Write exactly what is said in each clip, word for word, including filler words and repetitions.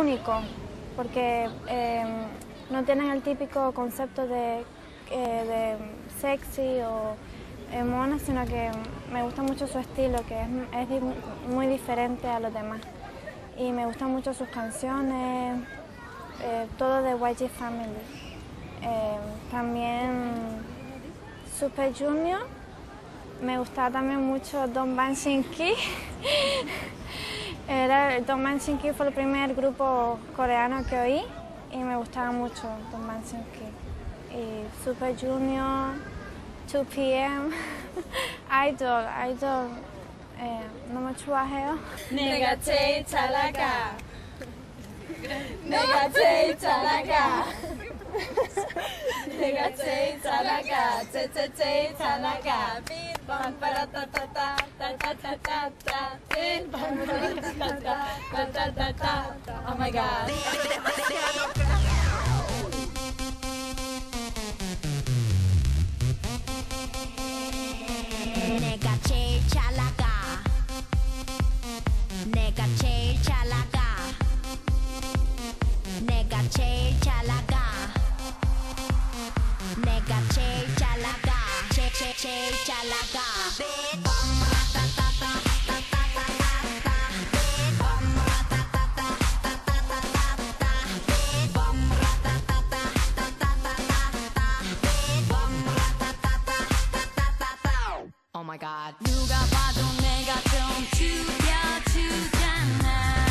único, porque eh, no tienen el típico concepto de, eh, de sexy o eh, mona, sino que me gusta mucho su estilo, que es, es di muy diferente a los demás. Y me gustan mucho sus canciones, eh, todo de Y G Family. Eh, también Super Junior, me gustaba también mucho Don Bang Shin-ki. Era, Don Bang Shin-ki fue el primer grupo coreano que oí y me gustaba mucho Don Bang Shin-ki. Y Super Junior, two P M, Idol, Idol, 예, 너무 좋아해요. 내가 제일 잘 나가. 내가 제일 잘 나가. 내가 제일 잘 나가. 제제 제일 잘 나가. 빰빠라따따따 따따따따따 빰빠라따따따 따따따따. Oh my god. 내가 제일 잘 나가. 내가 제일 잘 나가. 내가 제일 잘 나가. 내가 제일 잘 나가. 제제 제일 잘 나가. Oh my god. 누가 봐도 내가 좀 죽여주잖아.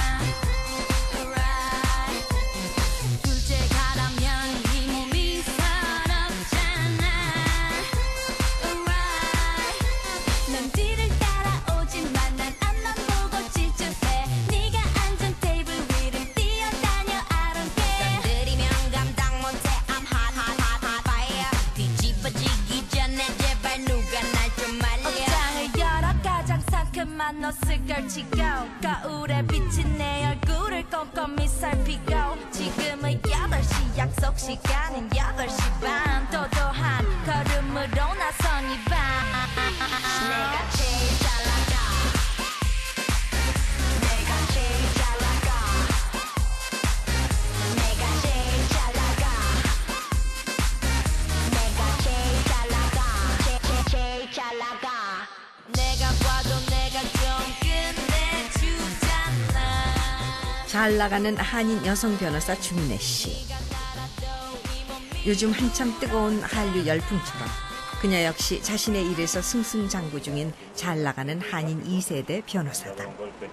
Right. 둘째 가라면 이 몸이 서럽잖아. Right. 남들을 따라오지만 난 앞만 보고 질주해. 네가 앉은 테이블 위를 뛰어다녀. I don't care. 건드리면 감당 못해. I'm hot hot hot hot fire. 뒤집어지기 전에 제발 누가 날 좀 말려. 옷장을 열어 가장 상큼한 옷을 걸치고 거울에 비친 내 얼굴을 꼼꼼히 살피고 지금은 여덟 시 약속 시간은 여덟 시 반 도도한 걸음으로 나선 이 밤 내가 제일 잘 나가. 내가 제일 잘 나가. 내가 제일 잘 나가. 내가 제일 잘 나가. 제, 제, 제일 잘 나가. 내가 봐도 내가 좀 끝내주잖아. 잘 나가는 한인 여성 변호사 주민혜 씨. 요즘 한참 뜨거운 한류 열풍처럼 그녀 역시 자신의 일에서 승승장구 중인 잘 나가는 한인 이 세대 변호사다.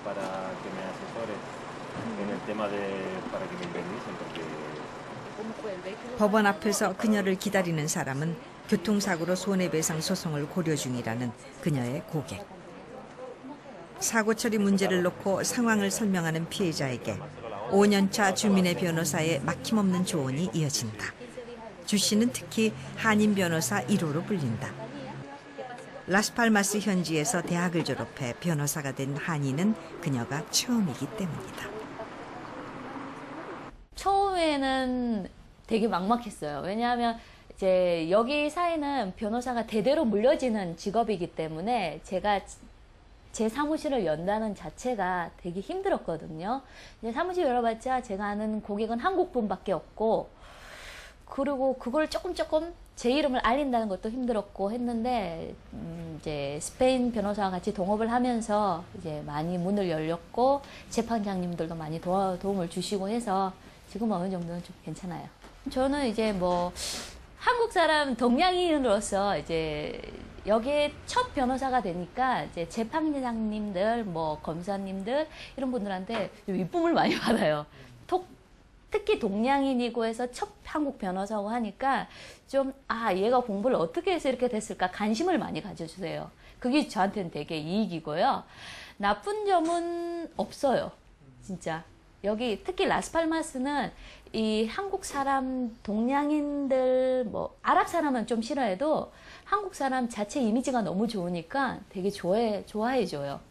법원 앞에서 그녀를 기다리는 사람은 교통사고로 손해배상 소송을 고려 중이라는 그녀의 고객. 사고 처리 문제를 놓고 상황을 설명하는 피해자에게 오 년차 주민의 변호사의 막힘없는 조언이 이어진다. 주 씨는 특히 한인 변호사 일 호로 불린다. 라스팔마스 현지에서 대학을 졸업해 변호사가 된 한인은 그녀가 처음이기 때문이다. 처음에는 되게 막막했어요. 왜냐하면 이제 여기 사이는 변호사가 대대로 물려지는 직업이기 때문에 제가 제 사무실을 연다는 자체가 되게 힘들었거든요. 이제 사무실 열어봤자 제가 아는 고객은 한국 분밖에 없고, 그리고 그걸 조금 조금 제 이름을 알린다는 것도 힘들었고 했는데, 음 이제 스페인 변호사와 같이 동업을 하면서 이제 많이 문을 열렸고, 재판장님들도 많이 도와, 도움을 주시고 해서 지금 어느 정도는 좀 괜찮아요. 저는 이제 뭐 한국 사람 동양인으로서 이제 여기에 첫 변호사가 되니까 이제 재판장님들, 뭐 검사님들 이런 분들한테 이쁨을 많이 받아요. 톡, 특히 동양인이고 해서 첫 한국 변호사고 하니까 좀, 아, 얘가 공부를 어떻게 해서 이렇게 됐을까 관심을 많이 가져주세요. 그게 저한테는 되게 이익이고요. 나쁜 점은 없어요. 진짜. 여기 특히 라스팔마스는 이 한국 사람, 동양인들, 뭐 아랍 사람은 좀 싫어해도 한국 사람 자체 이미지가 너무 좋으니까 되게 좋아해, 좋아해줘요.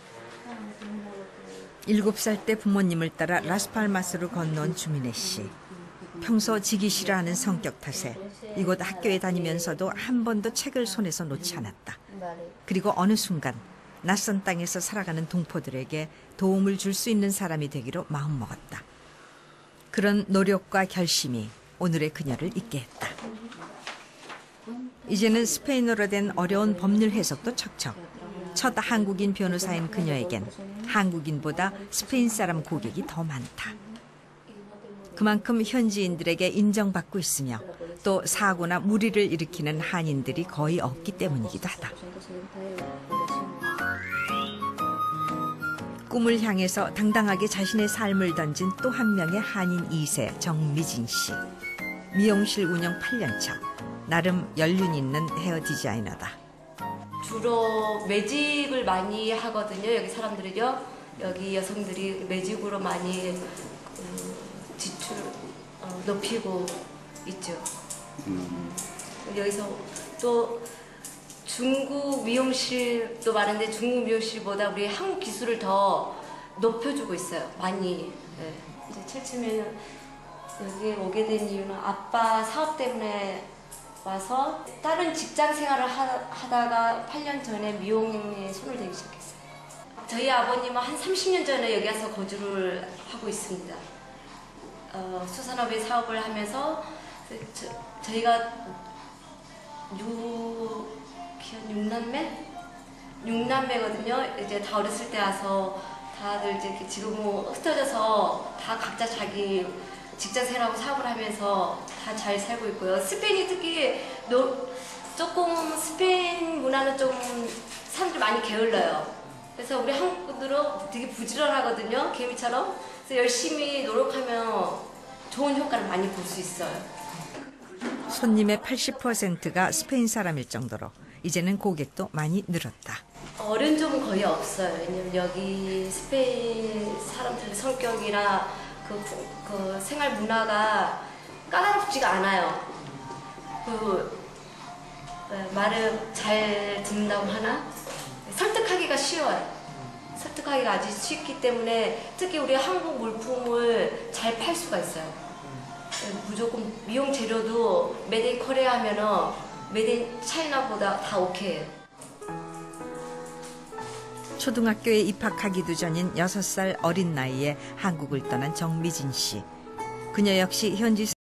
일곱 살 때 부모님을 따라 라스팔마스로 건너온 주민혜 씨. 평소 지기 싫어하는 성격 탓에 이곳 학교에 다니면서도 한 번도 책을 손에서 놓지 않았다. 그리고 어느 순간 낯선 땅에서 살아가는 동포들에게 도움을 줄 수 있는 사람이 되기로 마음먹었다. 그런 노력과 결심이 오늘의 그녀를 있게 했다. 이제는 스페인어로 된 어려운 법률 해석도 척척. 첫 한국인 변호사인 그녀에겐 한국인보다 스페인 사람 고객이 더 많다. 그만큼 현지인들에게 인정받고 있으며 또 사고나 무리를 일으키는 한인들이 거의 없기 때문이기도 하다. 꿈을 향해서 당당하게 자신의 삶을 던진 또 한 명의 한인 이 세 정미진 씨. 미용실 운영 팔 년 차. 나름 연륜 있는 헤어 디자이너다. 주로 매직을 많이 하거든요. 여기 사람들이요. 여기 여성들이 매직으로 많이 음, 지출 어, 높이고 있죠. 음. 여기서 또 중국 미용실도 많은데 중국 미용실보다 우리 한국 기술을 더 높여주고 있어요. 많이. 네. 이제 칠치면 여기 오게 된 이유는 아빠 사업 때문에 와서 다른 직장 생활을 하, 하다가 팔 년 전에 미용에 손을 대기 시작했어요. 저희 아버님은 한 삼십 년 전에 여기 와서 거주를 하고 있습니다. 어, 수산업의 사업을 하면서 저, 저희가 육, 육남매? 육남매거든요. 이제 다 어렸을 때 와서 다들 이제 지금은 흩어져서 다 각자 자기 직장 생활하고 사업을 하면서 다 잘 살고 있고요. 스페인이 특히 노, 조금 스페인 문화는 좀 사람들이 많이 게을러요. 그래서 우리 한국 분들은 되게 부지런하거든요. 개미처럼. 그래서 열심히 노력하면 좋은 효과를 많이 볼 수 있어요. 손님의 팔십 퍼센트가 스페인 사람일 정도로 이제는 고객도 많이 늘었다. 어른 점은 거의 없어요. 왜냐면 여기 스페인 사람들의 성격이나 그, 그 생활 문화가 까다롭지가 않아요. 그 말을 잘 듣는다고 하나? 설득하기가 쉬워요. 설득하기가 아주 쉽기 때문에 특히 우리 한국 물품을 잘 팔 수가 있어요. 무조건 미용 재료도 메드 인 코리아 하면은 메드 인 차이나보다 다 오케이예요. 초등학교에 입학하기도 전인 여섯 살 어린 나이에 한국을 떠난 정미진 씨. 그녀 역시 현지